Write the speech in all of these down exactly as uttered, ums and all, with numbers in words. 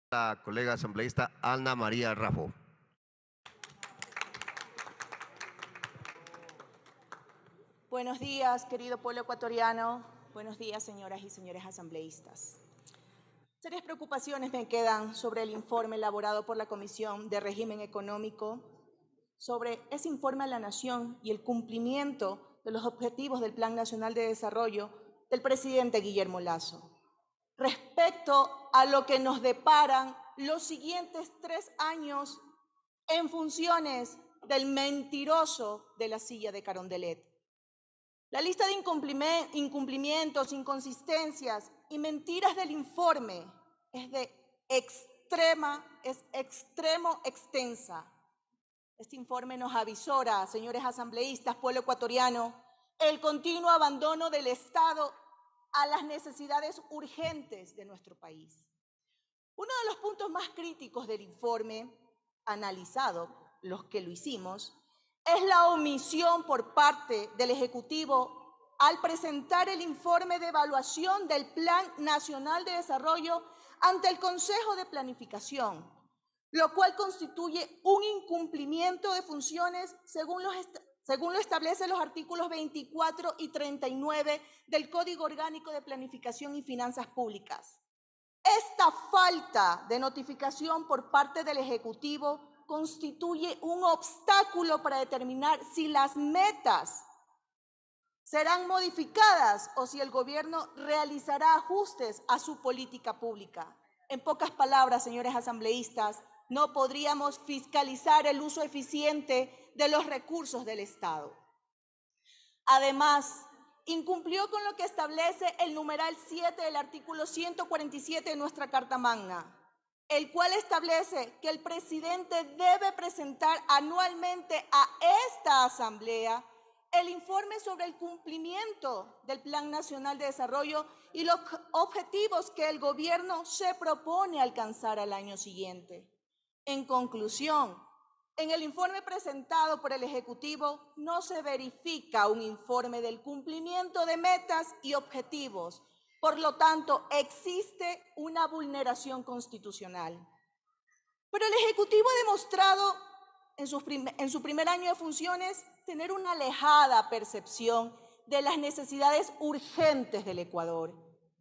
La colega asambleísta Ana María Raffo. Buenos días, querido pueblo ecuatoriano. Buenos días, señoras y señores asambleístas. Serias preocupaciones me quedan sobre el informe elaborado por la Comisión de Régimen Económico, sobre ese informe a la Nación y el cumplimiento de los objetivos del Plan Nacional de Desarrollo del presidente Guillermo Lasso, respecto a lo que nos deparan los siguientes tres años en funciones del mentiroso de la silla de Carondelet. La lista de incumplimientos, inconsistencias y mentiras del informe es de extrema, es extremo extensa. Este informe nos avisora, señores asambleístas, pueblo ecuatoriano, el continuo abandono del Estado a las necesidades urgentes de nuestro país. Uno de los puntos más críticos del informe, analizado, los que lo hicimos, es la omisión por parte del Ejecutivo al presentar el informe de evaluación del Plan Nacional de Desarrollo ante el Consejo de Planificación, lo cual constituye un incumplimiento de funciones según, los según lo establecen los artículos veinticuatro y treinta y nueve del Código Orgánico de Planificación y Finanzas Públicas. Esta falta de notificación por parte del Ejecutivo constituye un obstáculo para determinar si las metas serán modificadas o si el gobierno realizará ajustes a su política pública. En pocas palabras, señores asambleístas, no podríamos fiscalizar el uso eficiente de los recursos del Estado. Además, incumplió con lo que establece el numeral siete del artículo ciento cuarenta y siete de nuestra Carta Magna, el cual establece que el presidente debe presentar anualmente a esta Asamblea el informe sobre el cumplimiento del Plan Nacional de Desarrollo y los objetivos que el gobierno se propone alcanzar al año siguiente. En conclusión, en el informe presentado por el Ejecutivo no se verifica un informe del cumplimiento de metas y objetivos. Por lo tanto, existe una vulneración constitucional. Pero el Ejecutivo ha demostrado en su, en su primer año de funciones tener una alejada percepción de las necesidades urgentes del Ecuador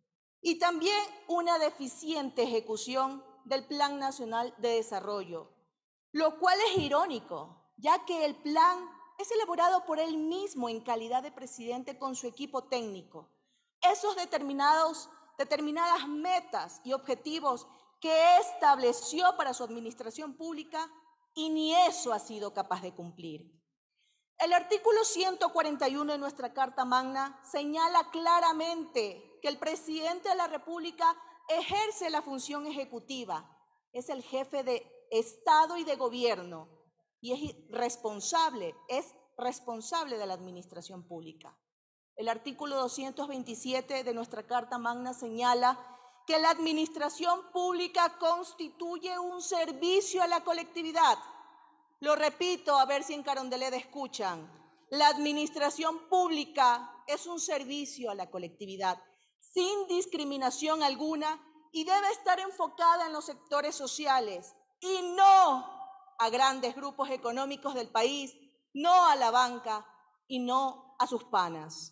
y también una deficiente ejecución del Plan Nacional de Desarrollo, lo cual es irónico, ya que el plan es elaborado por él mismo en calidad de presidente con su equipo técnico. Esos determinados, determinadas metas y objetivos que estableció para su administración pública y ni eso ha sido capaz de cumplir. El artículo ciento cuarenta y uno de nuestra Carta Magna señala claramente que el presidente de la República ejerce la función ejecutiva, es el jefe de Estado y de Gobierno y es responsable, es responsable de la administración pública. El artículo doscientos veintisiete de nuestra Carta Magna señala que la administración pública constituye un servicio a la colectividad. Lo repito, a ver si en Carondelet escuchan. La administración pública es un servicio a la colectividad, sin discriminación alguna, y debe estar enfocada en los sectores sociales y no a grandes grupos económicos del país, no a la banca y no a sus panas.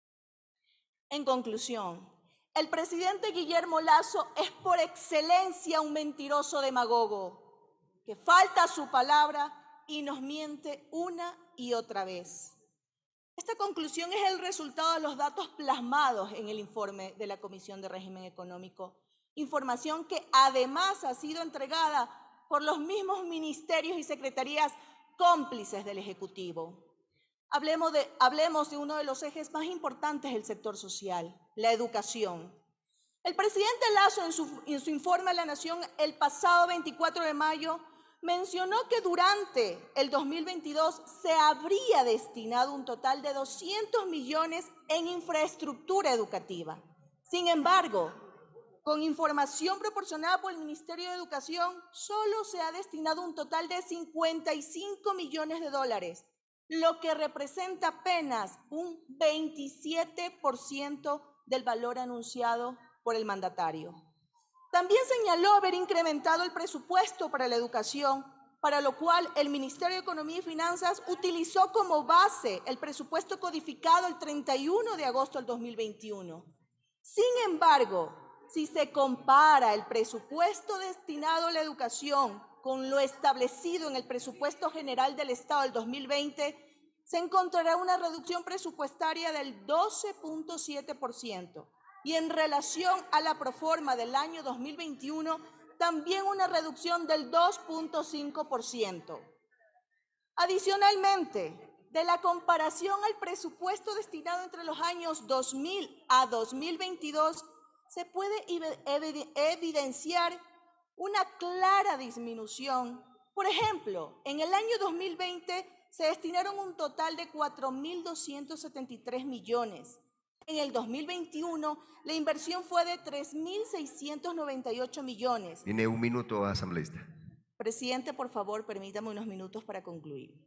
En conclusión, el presidente Guillermo Lasso es por excelencia un mentiroso demagogo que falta a su palabra y nos miente una y otra vez. Esta conclusión es el resultado de los datos plasmados en el informe de la Comisión de Régimen Económico, información que además ha sido entregada por los mismos ministerios y secretarías cómplices del Ejecutivo. Hablemos de, hablemos de uno de los ejes más importantes del sector social, la educación. El presidente Lasso, en su, en su informe a la Nación el pasado veinticuatro de mayo, mencionó que durante el dos mil veintidós se habría destinado un total de doscientos millones en infraestructura educativa. Sin embargo, con información proporcionada por el Ministerio de Educación, solo se ha destinado un total de cincuenta y cinco millones de dólares, lo que representa apenas un veintisiete por ciento del valor anunciado por el mandatario. También señaló haber incrementado el presupuesto para la educación, para lo cual el Ministerio de Economía y Finanzas utilizó como base el presupuesto codificado el treinta y uno de agosto del dos mil veintiuno. Sin embargo, si se compara el presupuesto destinado a la educación con lo establecido en el presupuesto general del Estado del dos mil veinte, se encontrará una reducción presupuestaria del doce punto siete por ciento. Y en relación a la proforma del año dos mil veintiuno, también una reducción del dos punto cinco por ciento. Adicionalmente, de la comparación al presupuesto destinado entre los años dos mil a dos mil veintidós, se puede evidenciar una clara disminución. Por ejemplo, en el año dos mil veinte se destinaron un total de cuatro mil doscientos setenta y tres millones. En el dos mil veintiuno, la inversión fue de tres mil seiscientos noventa y ocho millones. Tiene un minuto, asambleísta. Presidente, por favor, permítame unos minutos para concluir.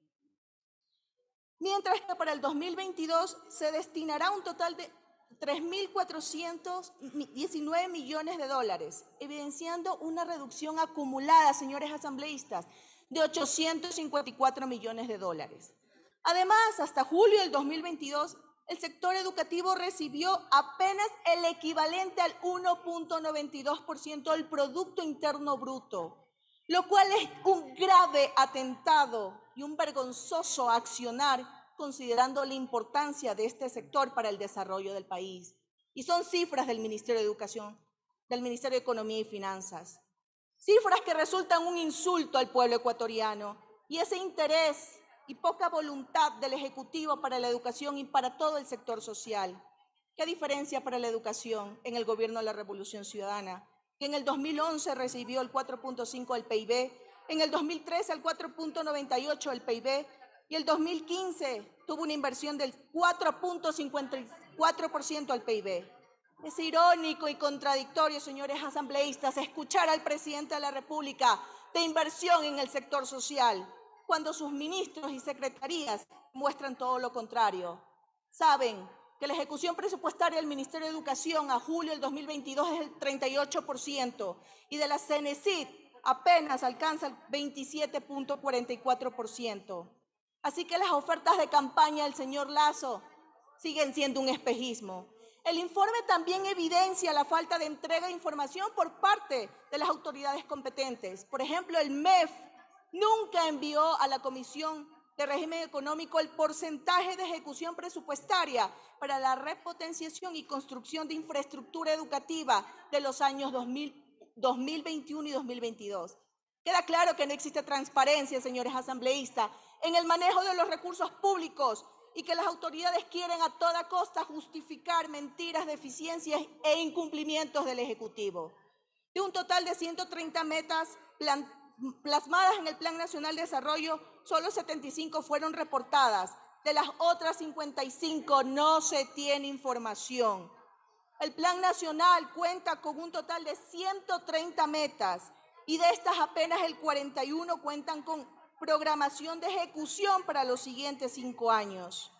Mientras que para el dos mil veintidós se destinará un total de tres mil cuatrocientos diecinueve millones de dólares, evidenciando una reducción acumulada, señores asambleístas, de ochocientos cincuenta y cuatro millones de dólares. Además, hasta julio del dos mil veintidós, el sector educativo recibió apenas el equivalente al uno punto noventa y dos por ciento del Producto Interno Bruto, lo cual es un grave atentado y un vergonzoso accionar, considerando la importancia de este sector para el desarrollo del país. Y son cifras del Ministerio de Educación, del Ministerio de Economía y Finanzas. Cifras que resultan un insulto al pueblo ecuatoriano, y ese interés y poca voluntad del Ejecutivo para la educación y para todo el sector social. ¿Qué diferencia para la educación en el gobierno de la Revolución Ciudadana, que en el dos mil once recibió el cuatro punto cinco del P I B, en el dos mil trece el cuatro punto noventa y ocho del P I B y el dos mil quince tuvo una inversión del cuatro punto cincuenta y cuatro por ciento al P I B? Es irónico y contradictorio, señores asambleístas, escuchar al presidente de la República de inversión en el sector social, cuando sus ministros y secretarías muestran todo lo contrario. Saben que la ejecución presupuestaria del Ministerio de Educación a julio del dos mil veintidós es el treinta y ocho por ciento y de la CENESID apenas alcanza el veintisiete punto cuarenta y cuatro por ciento. Así que las ofertas de campaña del señor Lasso siguen siendo un espejismo. El informe también evidencia la falta de entrega de información por parte de las autoridades competentes. Por ejemplo, el M E F nunca envió a la Comisión de Régimen Económico el porcentaje de ejecución presupuestaria para la repotenciación y construcción de infraestructura educativa de los años dos mil, dos mil veintiuno y dos mil veintidós. Queda claro que no existe transparencia, señores asambleístas, en el manejo de los recursos públicos y que las autoridades quieren a toda costa justificar mentiras, deficiencias e incumplimientos del Ejecutivo. De un total de ciento treinta metas planteadas, plasmadas en el Plan Nacional de Desarrollo, solo setenta y cinco fueron reportadas. De las otras cincuenta y cinco no se tiene información. El Plan Nacional cuenta con un total de ciento treinta metas y de estas apenas el cuarenta y uno cuentan con programación de ejecución para los siguientes cinco años.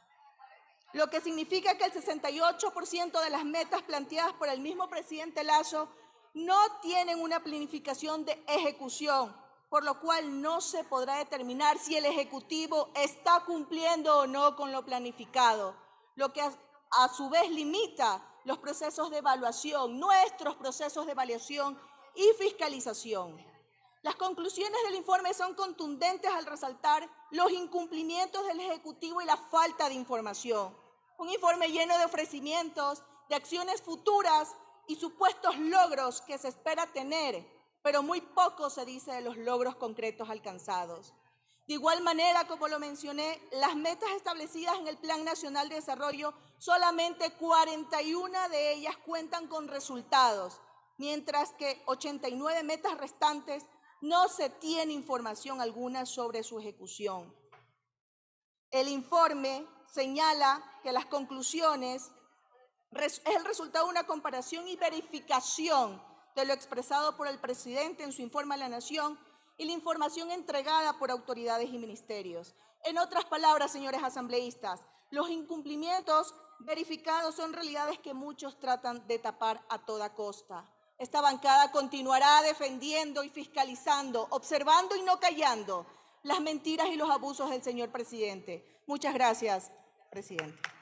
Lo que significa que el sesenta y ocho por ciento de las metas planteadas por el mismo presidente Lasso no tienen una planificación de ejecución, por lo cual no se podrá determinar si el Ejecutivo está cumpliendo o no con lo planificado, lo que a, a su vez limita los procesos de evaluación, nuestros procesos de evaluación y fiscalización. Las conclusiones del informe son contundentes al resaltar los incumplimientos del Ejecutivo y la falta de información. Un informe lleno de ofrecimientos, de acciones futuras y supuestos logros que se espera tener, pero muy poco se dice de los logros concretos alcanzados. De igual manera, como lo mencioné, las metas establecidas en el Plan Nacional de Desarrollo, solamente cuarenta y una de ellas cuentan con resultados, mientras que ochenta y nueve metas restantes no se tiene información alguna sobre su ejecución. El informe señala que las conclusiones es el resultado de una comparación y verificación de lo expresado por el presidente en su informe a la Nación y la información entregada por autoridades y ministerios. En otras palabras, señores asambleístas, los incumplimientos verificados son realidades que muchos tratan de tapar a toda costa. esta bancada continuará defendiendo y fiscalizando, observando y no callando las mentiras y los abusos del señor presidente. Muchas gracias, presidente.